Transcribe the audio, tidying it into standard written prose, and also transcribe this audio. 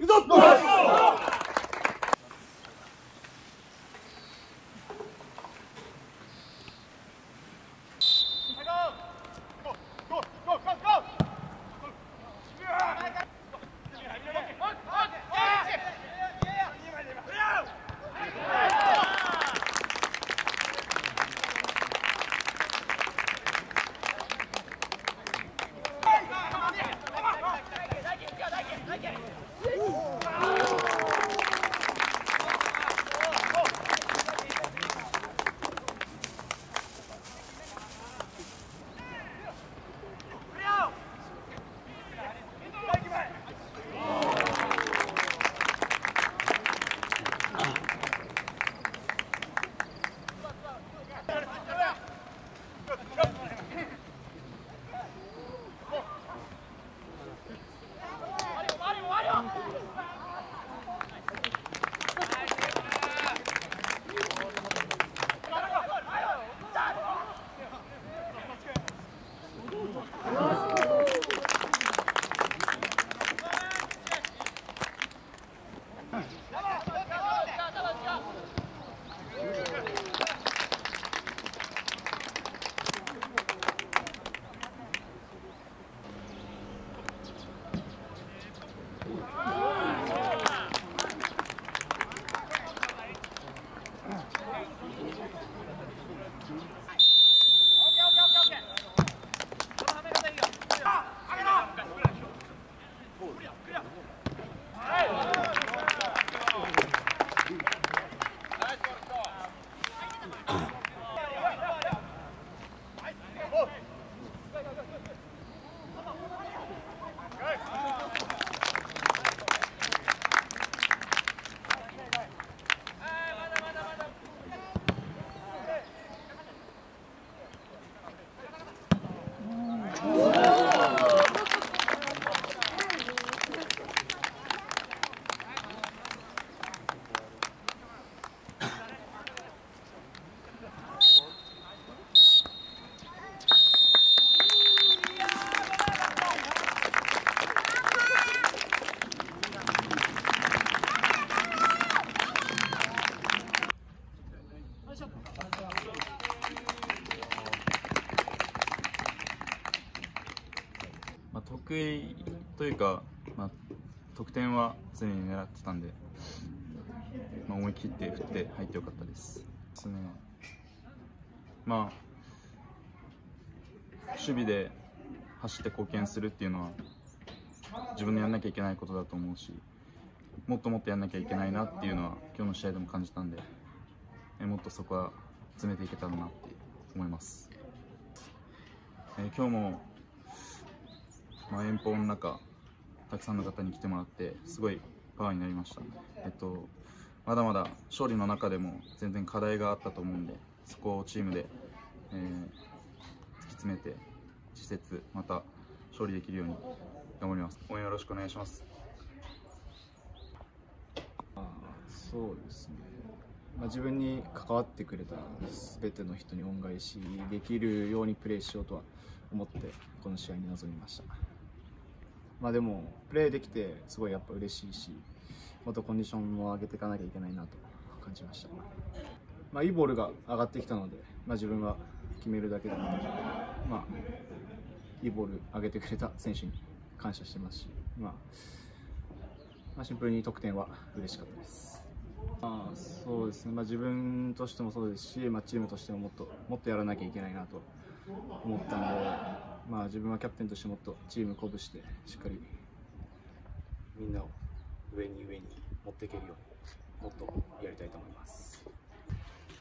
得意というか、得点は常に狙ってたんで、思い切って振って入ってよかったです。守備で走って貢献するっていうのは自分でやんなきゃいけないことだと思うし、もっともっとやんなきゃいけないなっていうのは今日の試合でも感じたんで、もっとそこは詰めていけたらなって思います。今日も遠方の中たくさんの方に来てもらってすごいパワーになりました。まだまだ勝利の中でも全然課題があったと思うんで、そこをチームで、突き詰めて次節また勝利できるように頑張ります。応援よろしくお願いします。 そうですね、自分に関わってくれた全ての人に恩返しできるようにプレーしようとは思ってこの試合に臨みました。でもプレーできてすごいやっぱ嬉しいし、もっとコンディションも上げていかなきゃいけないなと感じました。いいボールが上がってきたので、自分は決めるだけだったので、いいボール上げてくれた選手に感謝してますし、シンプルに得点は嬉しかったです。そうですね、自分としてもそうですし、チームとしてももっとやらなきゃいけないなと思ったので、自分はキャプテンとしてもっとチーム鼓舞してしっかりみんなを上に持っていけるようにもっとやりたいと思います。